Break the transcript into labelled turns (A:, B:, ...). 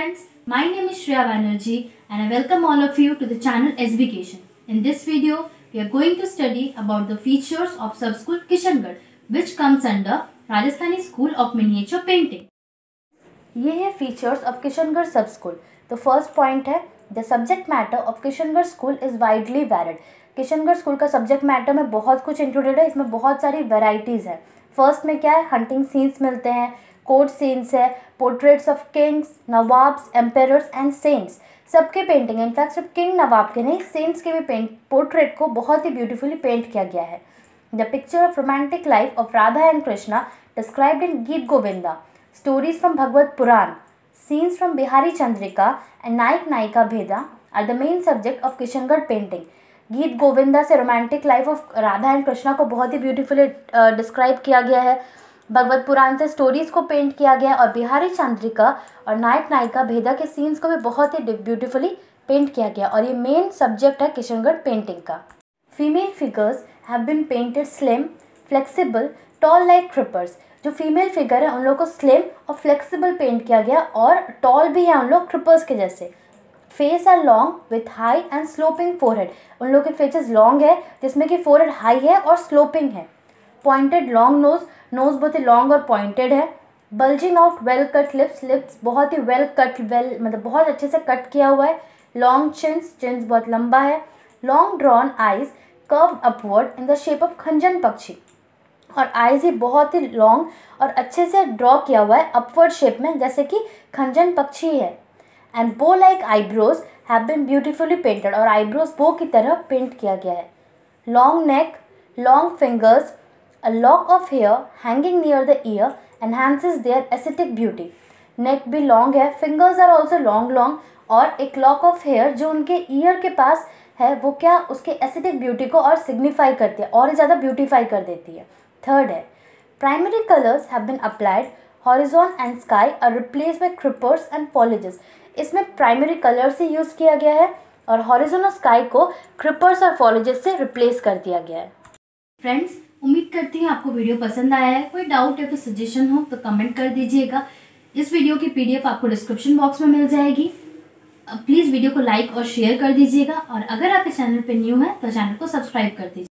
A: friends, my name is Shreya Banerjee and I welcome all of you to the channel SBcation. In this video, we are going to study about the features of Sub-School Kishangarh which comes under Rajasthani School of Miniature Painting. ये है features of Kishangarh Sub-School. तो first point है the subject matter of Kishangarh School is widely varied. Kishangarh school का subject matter में बहुत कुछ included है, इसमें बहुत सारी वेराइटीज़ है. फर्स्ट में क्या है, हंटिंग सीन्स मिलते हैं, कोर्ट सीन्स है, portraits of kings, nawabs, emperors and saints, सबके पेंटिंग. इनफैक्ट सिर्फ किंग नवाब के नहीं, सेंट्स के भी पोर्ट्रेट को बहुत ही ब्यूटीफुली पेंट किया गया है. The picture of romantic life of Radha and Krishna described in Geet Govinda, stories from Bhagwat Puran, scenes from Bihari Chandrika and Nayak Nayika Bheda are the main subject of Kishangarh painting. Geet Govinda से romantic life of Radha and Krishna को बहुत ही ब्यूटीफुली डिस्क्राइब किया गया है. भगवत पुराण से स्टोरीज़ को पेंट किया गया है और बिहारी चंद्रिका और नायक नायिका भेदा के सीन्स को भी बहुत ही ब्यूटीफुली पेंट किया गया और ये मेन सब्जेक्ट है किशनगढ़ पेंटिंग का. Female figures have been painted slim, flexible, tall like creepers. जो फीमेल फिगर है उन लोगों को स्लिम और फ्लेक्सिबल पेंट किया गया और टॉल भी है उन लोग क्रिपर्स के जैसे. Face are long with high and sloping forehead. उन लोगों के फेसेस लॉन्ग है जिसमें कि फोरहेड हाई है और स्लोपिंग है. पॉइंटेड लॉन्ग नोज, नोज बहुत ही लॉन्ग और पॉइंटेड है. Bulging out well cut lips, lips बहुत ही वेल कट, मतलब बहुत अच्छे से कट किया हुआ है. लॉन्ग चिन्स, चिन्स बहुत लंबा है. Long drawn eyes curve upward in the shape of khanjan pakshi. और आइज ही बहुत ही लॉन्ग और अच्छे से ड्रॉ किया हुआ है अपवर्ड शेप में जैसे कि खंजन पक्षी है. And bow like eyebrows have been beautifully painted. और आईब्रोज बो की तरह पेंट किया गया है. Long neck, long fingers, a lock of hair hanging near the ear enhances their aesthetic beauty. neck भी long है, fingers are also long और एक lock of hair जो उनके ear के पास है वो क्या उसके aesthetic beauty को और signify करती है और ज़्यादा beautify कर देती है. थर्ड है primary colors have been applied, horizon and sky are replaced by creepers and foliages. इसमें primary colors ही यूज़ किया गया है और horizon और sky को creepers और foliages से replace कर दिया गया है. फ्रेंड्स, उम्मीद करती हूँ आपको वीडियो पसंद आया है. कोई डाउट या फिर सजेशन हो तो कमेंट कर दीजिएगा. इस वीडियो की PDF आपको डिस्क्रिप्शन बॉक्स में मिल जाएगी. प्लीज़ वीडियो को लाइक और शेयर कर दीजिएगा और अगर आप इस चैनल पर न्यू हैं तो चैनल को सब्सक्राइब कर दीजिए.